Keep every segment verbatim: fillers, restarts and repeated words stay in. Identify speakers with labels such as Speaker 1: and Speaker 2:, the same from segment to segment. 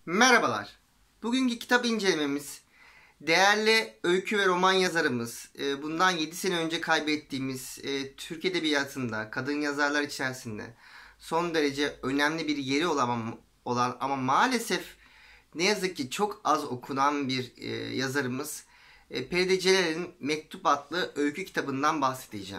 Speaker 1: Merhabalar. Bugünkü kitap incelememiz değerli öykü ve roman yazarımız, e, bundan yedi sene önce kaybettiğimiz e, Türk Edebiyatı'nda kadın yazarlar içerisinde son derece önemli bir yeri olan, olan ama maalesef ne yazık ki çok az okunan bir e, yazarımız e, Feride Celal'in Mektup adlı öykü kitabından bahsedeceğim.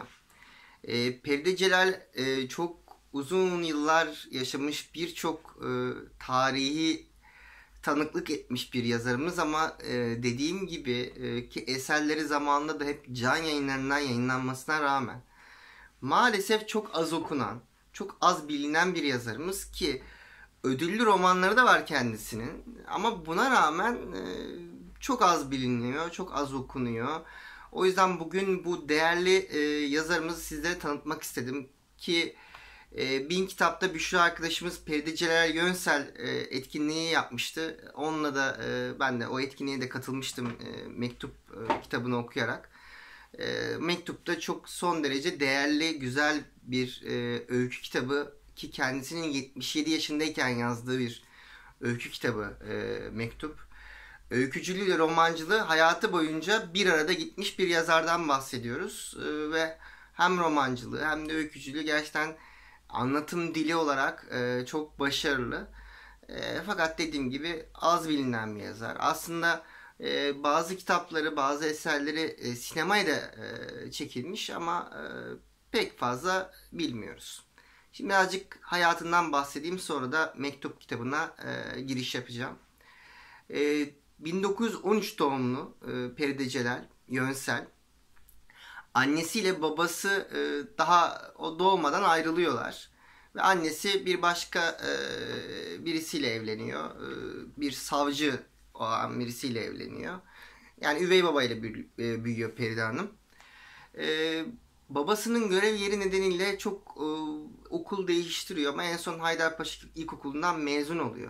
Speaker 1: E, Feride Celal e, çok uzun yıllar yaşamış, birçok e, tarihi tanıklık etmiş bir yazarımız ama e, dediğim gibi e, ki eserleri zamanında da hep can yayınlarından yayınlanmasına rağmen maalesef çok az okunan, çok az bilinen bir yazarımız ki ödüllü romanları da var kendisinin ama buna rağmen e, çok az biliniyor, çok az okunuyor. O yüzden bugün bu değerli e, yazarımızı sizlere tanıtmak istedim ki e, Bin Kitap'ta Büşra arkadaşımız Feride Celal Yönsel e, etkinliği yapmıştı. Onunla da e, ben de o etkinliğe de katılmıştım e, Mektup e, kitabını okuyarak. E, Mektup'ta çok son derece değerli, güzel bir e, öykü kitabı ki kendisinin yetmiş yedi yaşındayken yazdığı bir öykü kitabı e, Mektup. Öykücülüğü romancılığı hayatı boyunca bir arada gitmiş bir yazardan bahsediyoruz. E, ve hem romancılığı hem de öykücülüğü gerçekten anlatım dili olarak e, çok başarılı. E, fakat dediğim gibi az bilinen bir yazar. Aslında e, bazı kitapları, bazı eserleri e, sinemaya da e, çekilmiş ama e, pek fazla bilmiyoruz. Şimdi birazcık hayatından bahsedeyim, sonra da Mektup kitabına e, giriş yapacağım. E, bin dokuz yüz on üç doğumlu e, Feride Celal Yönsel. Annesiyle babası e, daha o doğmadan ayrılıyorlar. Ve annesi bir başka e, birisiyle evleniyor. E, bir savcı olan birisiyle evleniyor. Yani üvey babayla büyü- e, büyüyor Feride Hanım. E, Babasının görev yeri nedeniyle çok e, okul değiştiriyor ama en son Haydarpaşa İlkokulu'ndan mezun oluyor.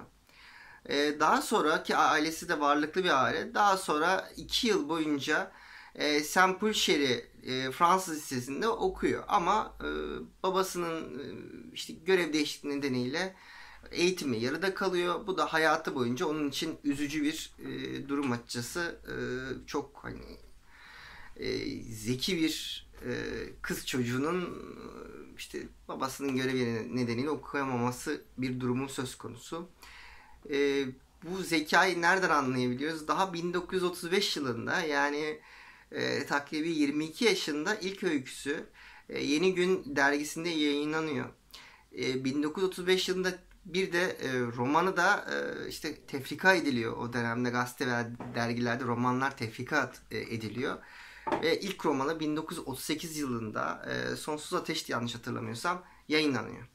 Speaker 1: E, daha sonra ki ailesi de varlıklı bir aile. Daha sonra iki yıl boyunca e, Saint Paul Şehri e, Fransız Lisesi'nde okuyor. Ama e, babasının e, işte görev değişikliği nedeniyle eğitimi yarıda kalıyor. Bu da hayatı boyunca onun için üzücü bir e, durum açıkçası. E, çok hani e, zeki bir e, kız çocuğunun e, işte babasının görevi nedeniyle okuyamaması bir durumu söz konusu. E, Bu zekayı nereden anlayabiliyoruz? Daha bin dokuz yüz otuz beş yılında, yani e, takribi yirmi iki yaşında ilk öyküsü e, Yeni Gün dergisinde yayınlanıyor. E, bin dokuz yüz otuz beş yılında bir de e, romanı da e, işte tefrika ediliyor. O dönemde gazete ve dergilerde romanlar tefrika e, ediliyor. Ve ilk romanı bin dokuz yüz otuz sekiz yılında e, Sonsuz Ateş, yanlış hatırlamıyorsam, yayınlanıyor.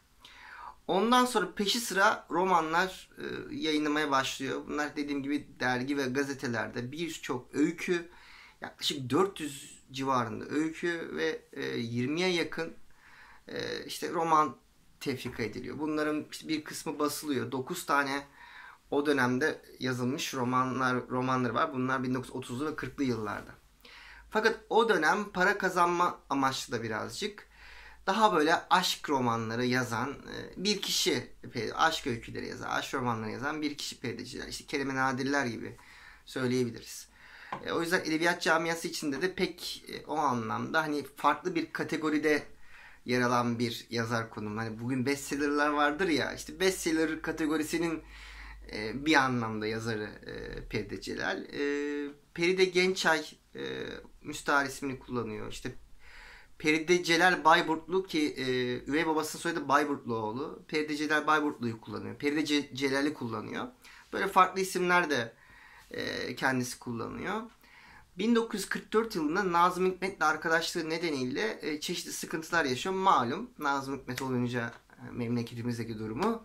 Speaker 1: Ondan sonra peşi sıra romanlar e, yayınlamaya başlıyor. Bunlar dediğim gibi dergi ve gazetelerde birçok öykü, yaklaşık dört yüz civarında öykü ve e, yirmiye yakın e, işte roman tefrika ediliyor. Bunların işte bir kısmı basılıyor. dokuz tane o dönemde yazılmış romanlar romanları var. Bunlar bin dokuz yüz otuzlu ve kırklı yıllarda. Fakat o dönem para kazanma amaçlı da birazcık daha böyle aşk romanları yazan e, bir kişi, aşk öyküleri yazan, aşk romanları yazan bir kişi Feride Celal. İşte Kerime Nadirler gibi söyleyebiliriz. E, o yüzden edebiyat camiası içinde de pek e, o anlamda hani farklı bir kategoride yer alan bir yazar konumu. Hani bugün bestsellerler vardır ya, işte bestseller kategorisinin e, bir anlamda yazarı e, Feride Celal. E, Feride Gençay e, müstahar ismini kullanıyor. İşte Feride Celal Bayburtlu ki e, üvey babasının soyadı Bayburtluoğlu. Feride Celal Bayburtlu'yu kullanıyor. Feride Ce- Celal'i kullanıyor. Böyle farklı isimler de e, kendisi kullanıyor. bin dokuz yüz kırk dört yılında Nazım Hikmet'le arkadaşlığı nedeniyle e, çeşitli sıkıntılar yaşıyor. Malum Nazım Hikmet olunca e, memleketimizdeki durumu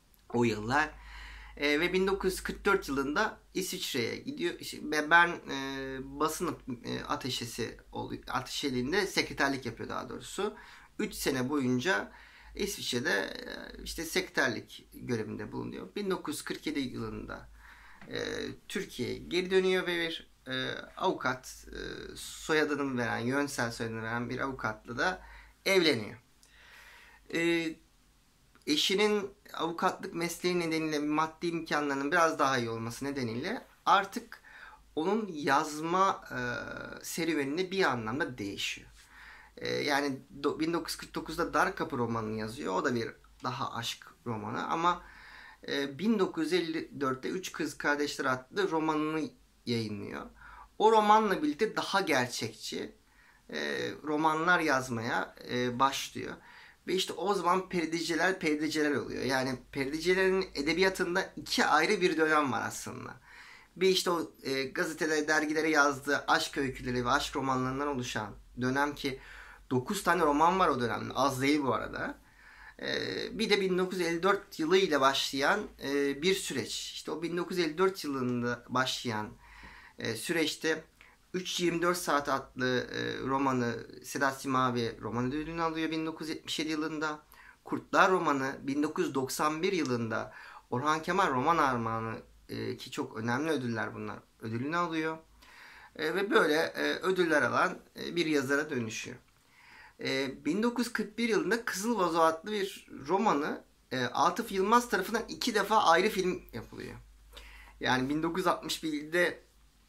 Speaker 1: o yıllar. E, ve bin dokuz yüz kırk dört yılında İsviçre'ye gidiyor. İşte Bern e, basın e, ateşesi oluyor. Ateşeliğinde sekreterlik yapıyor daha doğrusu. üç sene boyunca İsviçre'de e, işte sekreterlik görevinde bulunuyor. bin dokuz yüz kırk yedi yılında e, Türkiye'ye geri dönüyor ve bir e, avukat, e, soyadını veren, Yönsel soyadını veren bir avukatla da evleniyor. E, eşinin avukatlık mesleği nedeniyle maddi imkanlarının biraz daha iyi olması nedeniyle artık onun yazma e, serüveninde bir anlamda değişiyor. E, yani bin dokuz yüz kırk dokuzda Dar Kapı romanını yazıyor. O da bir daha aşk romanı ama e, bin dokuz yüz elli dörtte Üç Kız Kardeşler adlı romanını yayınlıyor. O romanla birlikte daha gerçekçi e, romanlar yazmaya e, başlıyor. Ve işte o zaman perdeciler perdeciler oluyor. Yani perdecilerin edebiyatında iki ayrı bir dönem var aslında. Bir işte o e, gazetelere, dergilere yazdığı aşk öyküleri ve aşk romanlarından oluşan dönem ki dokuz tane roman var o dönemde. Az değil bu arada. E, bir de bin dokuz yüz elli dört yılı ile başlayan e, bir süreç. İşte o bin dokuz yüz elli dört yılında başlayan e, süreçte üç yüz yirmi dört Saat adlı e, romanı Sedat Simavi roman ödülünü alıyor bin dokuz yüz yetmiş yedi yılında. Kurtlar romanı bin dokuz yüz doksan bir yılında Orhan Kemal Roman Armağanı e, ki çok önemli ödüller bunlar ödülünü alıyor. E, ve böyle e, ödüller alan e, bir yazara dönüşüyor. E, bin dokuz yüz kırk bir yılında Kızıl Vazo adlı bir romanı e, Atıf Yılmaz tarafından iki defa ayrı film yapılıyor. Yani bin dokuz yüz altmış birde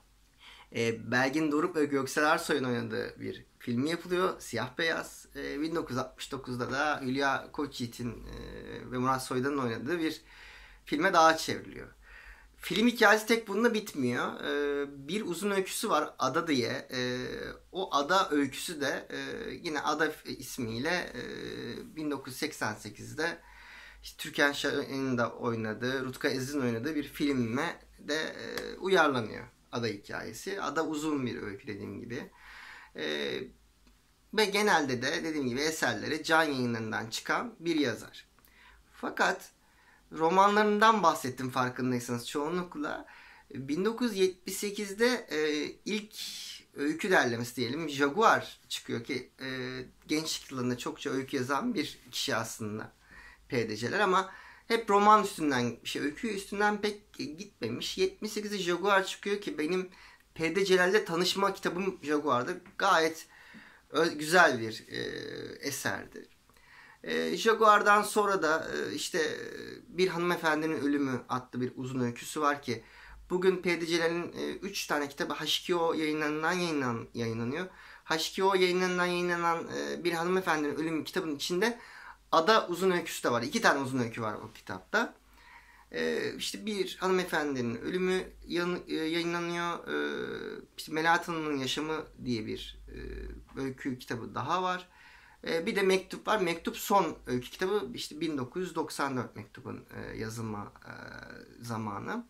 Speaker 1: e, Belgin Doruk ve Göksel Ersoy'un oynadığı bir filmi yapılıyor. Siyah beyaz. E, bin dokuz yüz altmış dokuzda da Hülya Koçyiğit'in e, ve Murat Soydan'ın oynadığı bir filme daha çevriliyor. Film hikayesi tek bununla bitmiyor. E, bir uzun öyküsü var Ada diye. E, o Ada öyküsü de e, yine Ada ismiyle e, bin dokuz yüz seksen sekizde işte Türkan Şahin'in de oynadığı, Rutka Eziz'in oynadığı bir filme de e, uyarlanıyor. Ada hikayesi. Ada uzun bir öykü dediğim gibi. Ee, ve genelde de dediğim gibi eserleri Can Yayınları'ndan çıkan bir yazar. Fakat romanlarından bahsettim farkındaysanız çoğunlukla. bin dokuz yüz yetmiş sekizde e, ilk öykü derlemesi diyelim Jaguar çıkıyor ki e, gençlik yıllarında çokça öykü yazan bir kişi aslında P D C'ler ama hep roman üstünden, şey, öykü üstünden pek gitmemiş. yetmiş sekizde Jaguar çıkıyor ki benim P D C'lerle tanışma kitabım Jaguar'dır. Gayet güzel bir e, eserdir. E, Jaguar'dan sonra da e, işte Bir Hanımefendinin Ölümü adlı bir uzun öyküsü var ki bugün P D C'lerin üç e, tane kitabı H iki O yayınlarından yayınlan, yayınlanıyor. H iki O yayınlarından yayınlanan e, Bir Hanımefendinin Ölümü kitabının içinde Ada uzun öyküsü de var. İki tane uzun öykü var o kitapta. Ee, işte Bir Hanımefendinin Ölümü yayınlanıyor. Ee, işte Melahat Hanım'ın Yaşamı diye bir e, öykü kitabı daha var. Ee, bir de Mektup var. Mektup son öykü kitabı. İşte bin dokuz yüz doksan dört mektubun e, yazılma e, zamanı.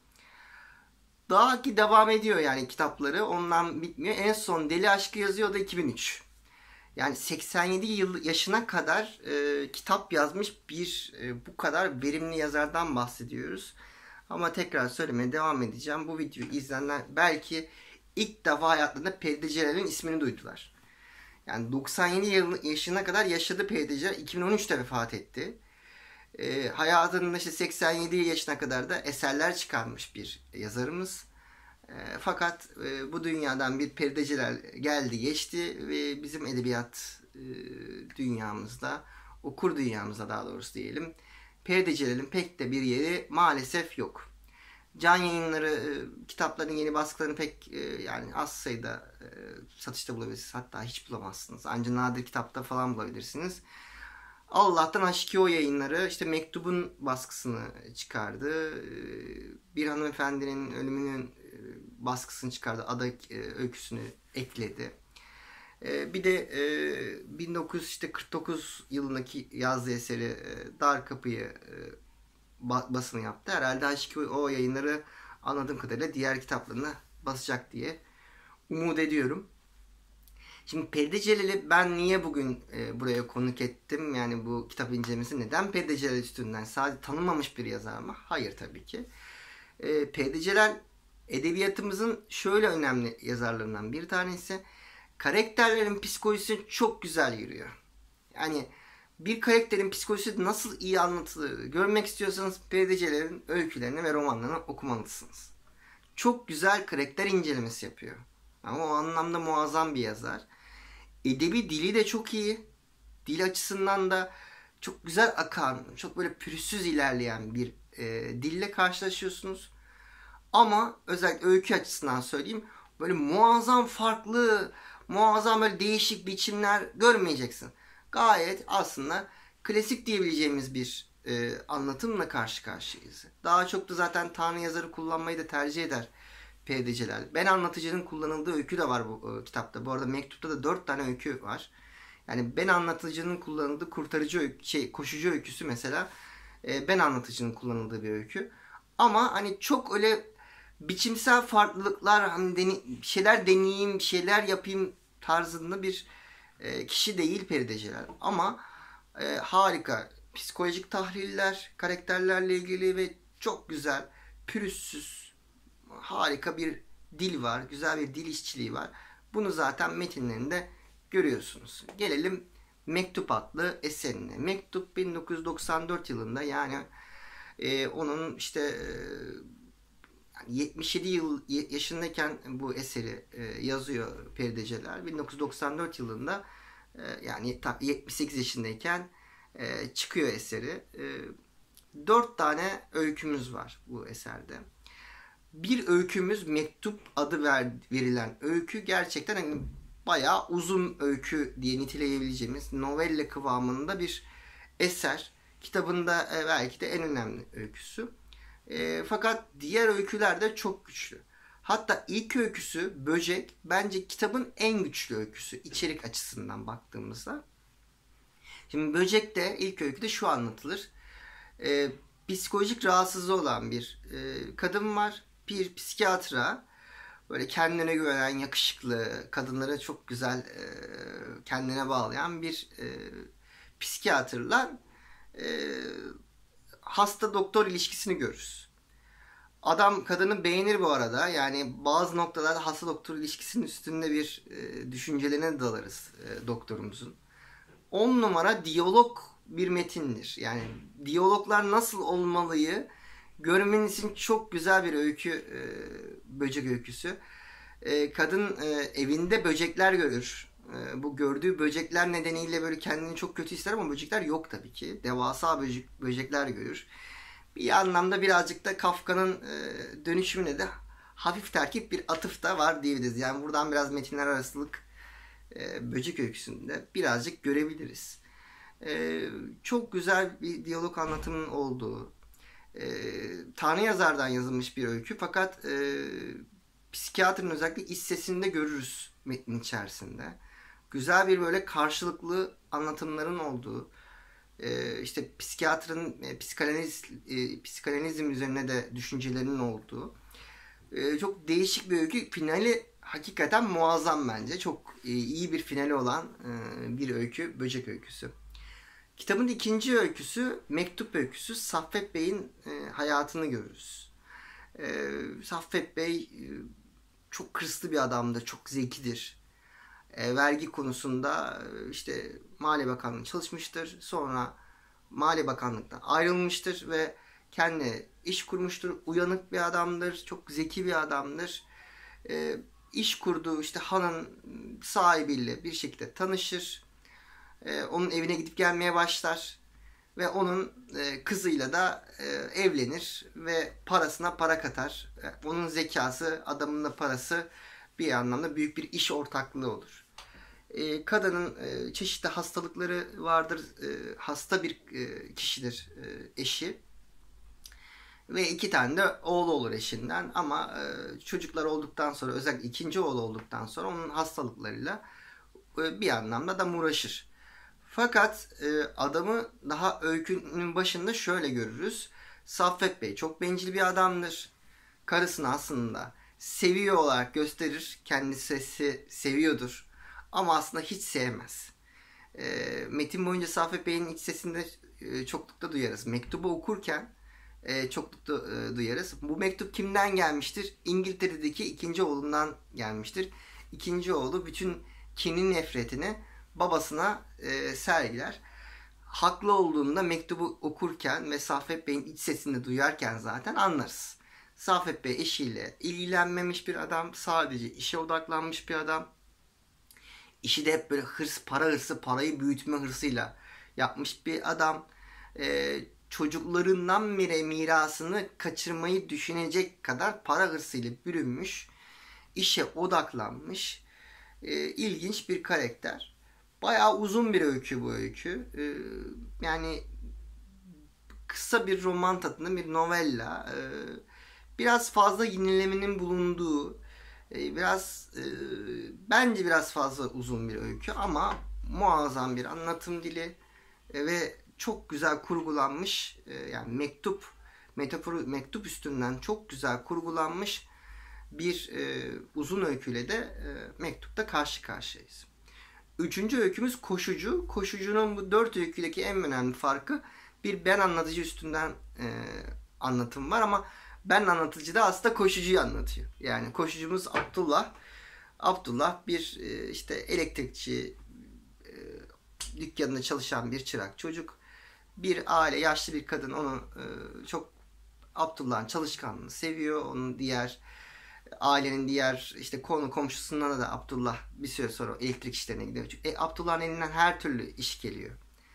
Speaker 1: Daha ki devam ediyor yani kitapları. Ondan bitmiyor. En son Deli Aşkı yazıyor da iki bin üç. Yani seksen yedi yıl yaşına kadar e, kitap yazmış bir e, bu kadar verimli yazardan bahsediyoruz. Ama tekrar söylemeye devam edeceğim. Bu videoyu izleyenler belki ilk defa hayatlarında P D C'lerin ismini duydular. Yani doksan yedi yıl yaşına kadar yaşadı P D C. iki bin on üçte vefat etti. E, hayatında işte seksen yedi yaşına kadar da eserler çıkarmış bir yazarımız. E, fakat e, bu dünyadan bir perdeciler geldi geçti ve bizim edebiyat e, dünyamızda, okur dünyamızda daha doğrusu diyelim, perdecilerin pek de bir yeri maalesef yok. Can Yayınları e, kitapların yeni baskılarını pek e, yani az sayıda e, satışta bulabilirsiniz. Hatta hiç bulamazsınız. Ancak nadir kitapta falan bulabilirsiniz. Allah'tan H iki O Yayınları işte Mektubun baskısını çıkardı. Bir Hanımefendinin Ölümünün baskısını çıkardı. Ada öyküsünü ekledi. Bir de bin dokuz yüz kırk dokuz yılındaki yazdığı eseri Dar Kapı'yı basını yaptı. Herhalde H iki O Yayınları anladığım kadarıyla diğer kitaplarını basacak diye umut ediyorum. Şimdi Feride Celal'i ben niye bugün e, buraya konuk ettim? Yani bu kitap incelemesi neden Feride Celal üstünden? Sadece tanınmamış bir yazar mı? Hayır tabii ki. E, Feride Celal edebiyatımızın şöyle önemli yazarlarından bir tanesi. Karakterlerin psikolojisi çok güzel yürüyor. Yani bir karakterin psikolojisi nasıl iyi anlatılır görmek istiyorsanız Feride Celal'in öykülerini ve romanlarını okumalısınız. Çok güzel karakter incelemesi yapıyor. Ama o anlamda muazzam bir yazar. Edebi dili de çok iyi. Dil açısından da çok güzel akan, çok böyle pürüzsüz ilerleyen bir e, dille karşılaşıyorsunuz. Ama özellikle öykü açısından söyleyeyim, böyle muazzam farklı, muazzam böyle değişik biçimler görmeyeceksin. Gayet aslında klasik diyebileceğimiz bir e, anlatımla karşı karşıyayız. Daha çok da zaten Tanrı yazarı kullanmayı da tercih eder P D C'ler. Ben anlatıcının kullanıldığı öykü de var bu e, kitapta. Bu arada mektupta da dört tane öykü var. Yani ben anlatıcının kullanıldığı kurtarıcı öykü, şey koşucu öyküsü mesela e, ben anlatıcının kullanıldığı bir öykü. Ama hani çok öyle biçimsel farklılıklar, hani deni, şeyler deneyeyim, şeyler yapayım tarzında bir e, kişi değil Perideciler. Ama e, harika psikolojik tahliller, karakterlerle ilgili ve çok güzel, pürüzsüz, harika bir dil var. Güzel bir dil işçiliği var. Bunu zaten metinlerinde görüyorsunuz. Gelelim Mektup adlı eserine. Mektup bin dokuz yüz doksan dört yılında, yani e, onun işte e, yetmiş yedi yıl yaşındayken bu eseri e, yazıyor Perideciler. bin dokuz yüz doksan dört yılında e, yani yetmiş sekiz yaşındayken e, çıkıyor eseri. E, dört tane öykümüz var bu eserde. Bir öykümüz Mektup adı ver, verilen öykü gerçekten hani bayağı uzun öykü diye niteleyebileceğimiz novelle kıvamında bir eser. Kitabında e, belki de en önemli öyküsü. E, fakat diğer öyküler de çok güçlü. Hatta ilk öyküsü Böcek bence kitabın en güçlü öyküsü içerik açısından baktığımızda. Şimdi Böcek'te ilk öyküde şu anlatılır. E, psikolojik rahatsızlığı olan bir e, kadın var. Bir psikiyatra, böyle kendine güvenen, yakışıklı, kadınlara çok güzel e, kendine bağlayan bir e, psikiyatrla e, hasta doktor ilişkisini görürüz. Adam kadını beğenir bu arada. Yani bazı noktalarda hasta doktor ilişkisinin üstünde bir e, düşüncelerine dalarız e, doktorumuzun. On numara diyalog bir metindir. Yani diyaloglar nasıl olmalıyı görmeniz için çok güzel bir öykü, e, böcek öyküsü. E, kadın e, evinde böcekler görür. E, bu gördüğü böcekler nedeniyle böyle kendini çok kötü hisseder ama böcekler yok tabii ki. Devasa böcek, böcekler görür. Bir anlamda birazcık da Kafka'nın e, dönüşümüne de hafif terkip bir atıf da var diyebiliriz. Yani buradan biraz metinler arasılık e, böcek öyküsünde birazcık görebiliriz. E, çok güzel bir diyalog anlatımının olduğu, e, Tanrı yazardan yazılmış bir öykü. Fakat e, psikiyatrın özellikle iç sesini de görürüz metnin içerisinde. Güzel bir böyle karşılıklı anlatımların olduğu, e, işte psikiyatrın e, psikanaliz, e, psikanalizm üzerine de düşüncelerinin olduğu e, çok değişik bir öykü. Finali hakikaten muazzam bence. Çok e, iyi bir finali olan e, bir öykü, Böcek öyküsü. Kitabın ikinci öyküsü Mektup öyküsü. Saffet Bey'in e, hayatını görürüz. E, Saffet Bey e, çok hırslı bir adamdır, çok zekidir. E, vergi konusunda e, işte Maliye Bakanlığı'nda çalışmıştır. Sonra Maliye Bakanlığı'ndan ayrılmıştır ve kendi iş kurmuştur. Uyanık bir adamdır, çok zeki bir adamdır. E, iş kurduğu işte hanın sahibiyle bir şekilde tanışır. E, onun evine gidip gelmeye başlar. Ve onun e, kızıyla da e, evlenir ve parasına para katar. E, onun zekası, adamın da parası bir anlamda büyük bir iş ortaklığı olur. E, kadının e, çeşitli hastalıkları vardır. E, hasta bir e, kişidir e, eşi. Ve iki tane de oğlu olur eşinden. Ama e, çocuklar olduktan sonra, özellikle ikinci oğlu olduktan sonra onun hastalıklarıyla e, bir anlamda da uğraşır. Fakat e, adamı daha öykünün başında şöyle görürüz. Saffet Bey çok bencil bir adamdır. Karısını aslında seviyor olarak gösterir. Kendisi seviyordur. Ama aslında hiç sevmez. E, metin boyunca Saffet Bey'in iç sesinde e, çoklukta duyarız. Mektubu okurken e, çoklukta e, duyarız. Bu mektup kimden gelmiştir? İngiltere'deki ikinci oğlundan gelmiştir. İkinci oğlu bütün kinin nefretini babasına e, sergiler. Haklı olduğunda mektubu okurken ve Saffet Bey'in iç sesini duyarken zaten anlarız. Saffet Bey eşiyle ilgilenmemiş bir adam, sadece işe odaklanmış bir adam. İşi de hep böyle hırs, para hırsı, parayı büyütme hırsıyla yapmış bir adam. E, çocuklarından bile mirasını kaçırmayı düşünecek kadar para hırsıyla bürünmüş, işe odaklanmış, e, ilginç bir karakter. Bayağı uzun bir öykü bu öykü. E, yani kısa bir roman tadında bir novella. E, biraz fazla yenilemenin bulunduğu, e, biraz e, bence biraz fazla uzun bir öykü ama muazzam bir anlatım dili e, ve çok güzel kurgulanmış, e, yani mektup metaforu mektup üstünden çok güzel kurgulanmış bir e, uzun öyküyle de e, mektupta karşı karşıyayız. Üçüncü öykümüz Koşucu. Koşucunun bu dört öyküdeki en önemli farkı, bir ben anlatıcı üstünden e, anlatım var ama ben anlatıcı da aslında koşucuyu anlatıyor. Yani koşucumuz Abdullah. Abdullah bir e, işte elektrikçi, e, dükkanında çalışan bir çırak çocuk. Bir aile, yaşlı bir kadın onu e, çok, Abdullah'ın çalışkanlığını seviyor. Onun diğer ailenin diğer işte konu komşusundan da Abdullah bir süre sonra elektrik işlerine gidiyor. Çünkü e, Abdullah'ın elinden her türlü iş geliyor.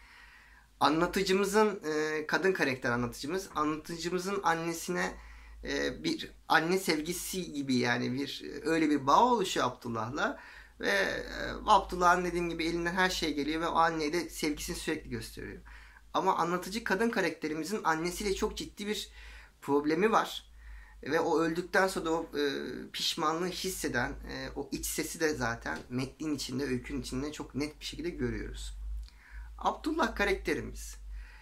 Speaker 1: Anlatıcımızın e, kadın karakter anlatıcımız, anlatıcımızın annesine e, bir anne sevgisi gibi, yani bir öyle bir bağ oluşuyor Abdullah'la ve e, Abdullah'ın dediğim gibi elinden her şey geliyor ve o anneye de sevgisini sürekli gösteriyor. Ama anlatıcı kadın karakterimizin annesiyle çok ciddi bir problemi var. Ve o öldükten sonra da o e, pişmanlığı hisseden e, o iç sesi de zaten metnin içinde, öykünün içinde çok net bir şekilde görüyoruz. Abdullah karakterimiz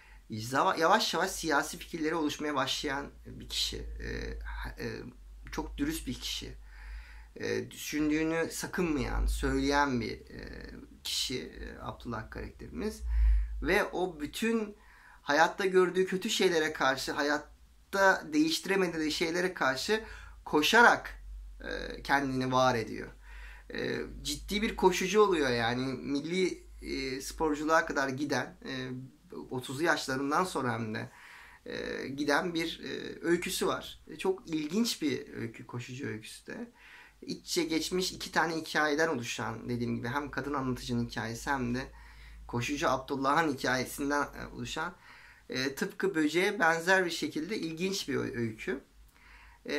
Speaker 1: yavaş yavaş siyasi fikirleri oluşmaya başlayan bir kişi. E, e, çok dürüst bir kişi. E, düşündüğünü sakınmayan, söyleyen bir e, kişi e, Abdullah karakterimiz. Ve o bütün hayatta gördüğü kötü şeylere karşı, hayatta değiştiremediği şeylere karşı koşarak e, kendini var ediyor. E, ciddi bir koşucu oluyor yani, milli e, sporculuğa kadar giden, e, otuzlu yaşlarından sonra hem de e, giden bir e, öyküsü var. E, çok ilginç bir öykü, koşucu öyküsü de. İç içe geçmiş iki tane hikayeden oluşan, dediğim gibi hem kadın anlatıcının hikayesi hem de koşucu Abdullah'ın hikayesinden oluşan e, tıpkı Böceğe benzer bir şekilde ilginç bir öykü. E,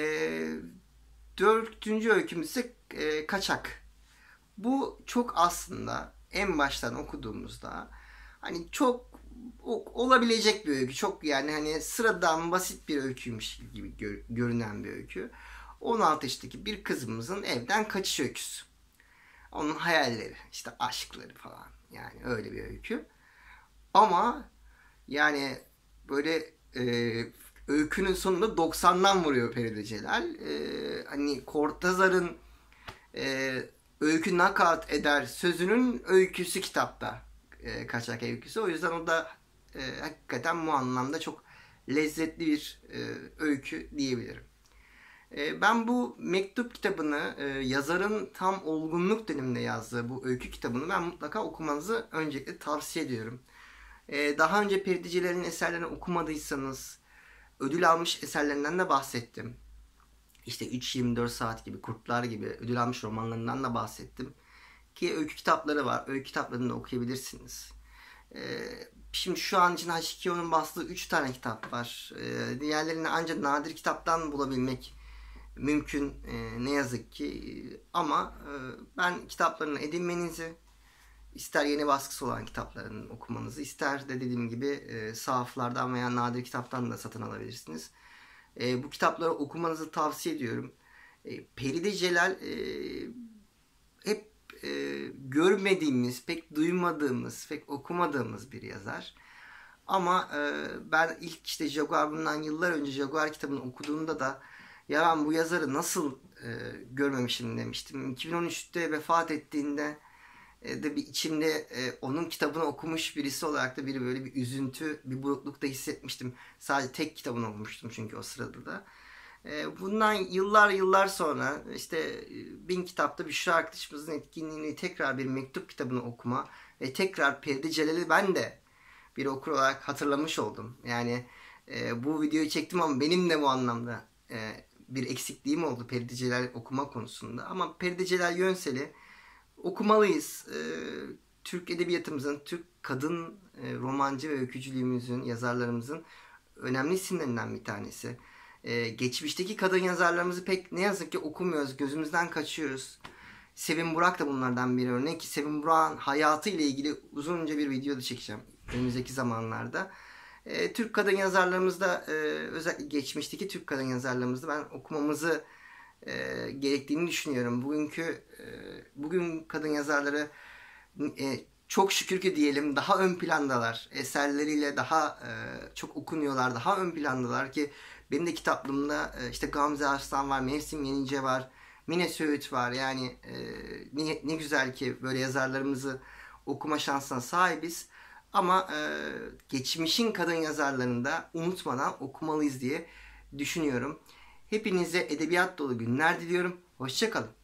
Speaker 1: dördüncü öykümüz ise e, Kaçak. Bu çok aslında en baştan okuduğumuzda hani çok olabilecek bir öykü. Çok yani hani sıradan basit bir öyküymüş gibi gör, görünen bir öykü. on altı yaşındaki bir kızımızın evden kaçış öyküsü. Onun hayalleri, işte aşkları falan. Yani öyle bir öykü. Ama yani böyle e, öykünün sonunda doksandan vuruyor Feride Celal. E, hani Cortázar'ın e, öykü knockout eder sözünün öyküsü kitapta. E, Kaçak öyküsü. O yüzden o da e, hakikaten bu anlamda çok lezzetli bir e, öykü diyebilirim. E, ben bu mektup kitabını, e, yazarın tam olgunluk döneminde yazdığı bu öykü kitabını ben mutlaka okumanızı öncelikle tavsiye ediyorum. E, daha önce Feride Celal'in eserlerini okumadıysanız, ödül almış eserlerinden de bahsettim. İşte üç yirmi dört saat gibi, Kurtlar gibi ödül almış romanlarından da bahsettim. Ki öykü kitapları var. Öykü kitaplarını da okuyabilirsiniz. Ee, şimdi şu an için H iki O'nun bastığı üç tane kitap var. Ee, diğerlerini ancak nadir kitaptan bulabilmek mümkün. Ee, ne yazık ki. Ama e, ben kitaplarını edinmenizi, ister yeni baskısı olan kitaplarını okumanızı, ister de dediğim gibi e, sahaflardan veya nadir kitaptan da satın alabilirsiniz. E, bu kitapları okumanızı tavsiye ediyorum. E, Feride Celal e, hep e, görmediğimiz, pek duymadığımız, pek okumadığımız bir yazar. Ama e, ben ilk işte Jaguar, bundan yıllar önce Jaguar kitabını okuduğumda da ya ben bu yazarı nasıl e, görmemişim demiştim. iki bin on üçte vefat ettiğinde e, de bir içimde e, onun kitabını okumuş birisi olarak da bir böyle bir üzüntü, bir burukluk da hissetmiştim. Sadece tek kitabını okumuştum çünkü o sırada da. Bundan yıllar yıllar sonra işte Bin Kitap'ta Büşra arkadaşımızın etkinliğini, tekrar bir mektup kitabını okuma ve tekrar Feride Celal'i ben de bir okur olarak hatırlamış oldum. Yani e, bu videoyu çektim ama benim de bu anlamda e, bir eksikliğim oldu Feride Celal okuma konusunda. Ama Feride Celal Yönsel'i okumalıyız. E, Türk edebiyatımızın, Türk kadın e, romancı ve öykücülüğümüzün, yazarlarımızın önemli isimlerinden bir tanesi. E, geçmişteki kadın yazarlarımızı pek ne yazık ki okumuyoruz, gözümüzden kaçıyoruz. Sevim Burak da bunlardan biri örnek ki Sevim Burak'ın hayatı ile ilgili uzunca bir video da çekeceğim önümüzdeki zamanlarda. E, Türk kadın yazarlarımızda e, özellikle geçmişteki Türk kadın yazarlarımızda ben okumamızı e, gerektiğini düşünüyorum. Bugünkü e, bugün kadın yazarları e, çok şükür ki diyelim daha ön plandalar. Eserleriyle daha e, çok okunuyorlar, daha ön plandalar ki benim de kitaplığımda e, işte Gamze Arslan var, Mevsim Yenice var, Mine Söğüt var. Yani e, ne, ne güzel ki böyle yazarlarımızı okuma şansına sahibiz. Ama e, geçmişin kadın yazarlarını da unutmadan okumalıyız diye düşünüyorum. Hepinize edebiyat dolu günler diliyorum. Hoşça kalın.